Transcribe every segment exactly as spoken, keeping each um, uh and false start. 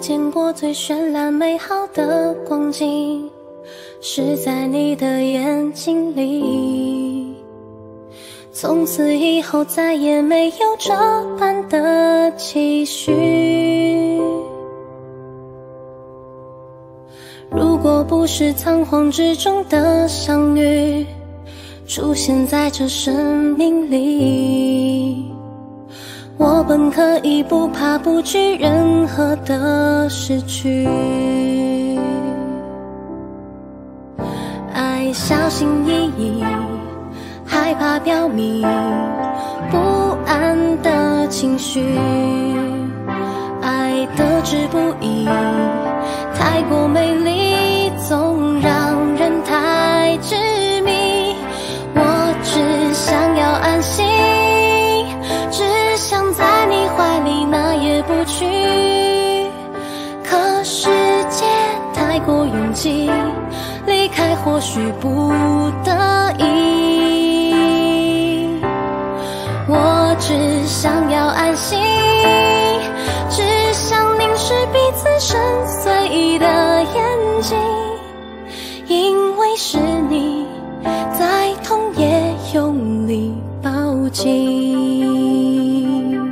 见过最绚烂美好的光景，是在你的眼睛里。从此以后再也没有这般的期许。如果不是仓皇之中的相遇，出现在这生命里，我本可以不怕不惧任何的失去。爱小心翼翼，害怕表明不安的情绪，爱得之不易，太过美丽，总让人太执迷。我只想要安心，只想在你怀里哪也不去。可世界太过拥挤，离开或许不得已。我只想要安心，只想凝视彼此深邃的眼睛，因为是你在痛也用力抱紧。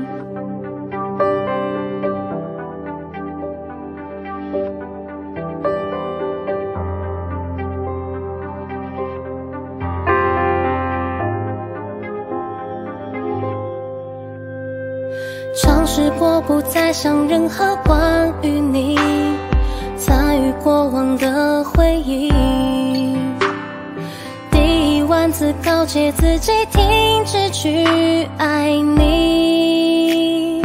尝试过不再想任何关于你参与过往的回忆，第一万次告诫自己停止去爱你。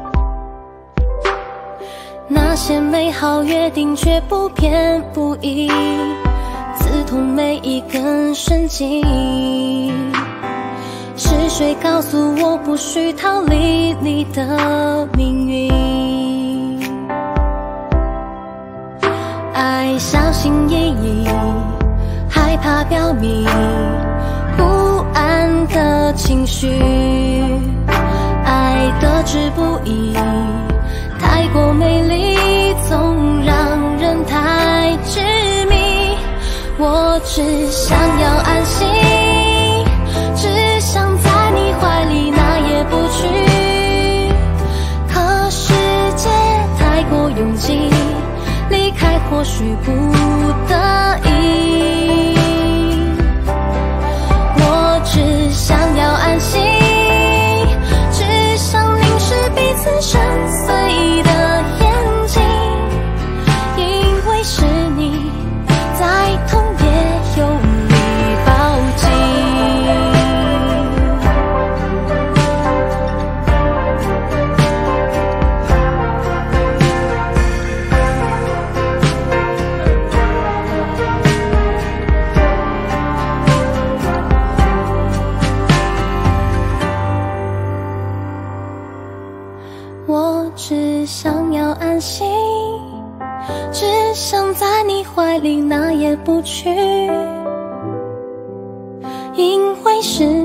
那些美好约定却不偏不倚，刺痛每一根神经。是谁告诉我不需逃离你的命运？爱小心翼翼，害怕表明不安的情绪，爱得之不易，太过美丽，总让人太执迷。我只想要安心，只想在你怀里哪也不去。可世界太过拥挤，离开或许不得已。我只想要安心，只想凝视彼此深邃的眼睛，因为是你再痛也用力抱紧。我只想要安心，只想在你怀里哪也不去，因为是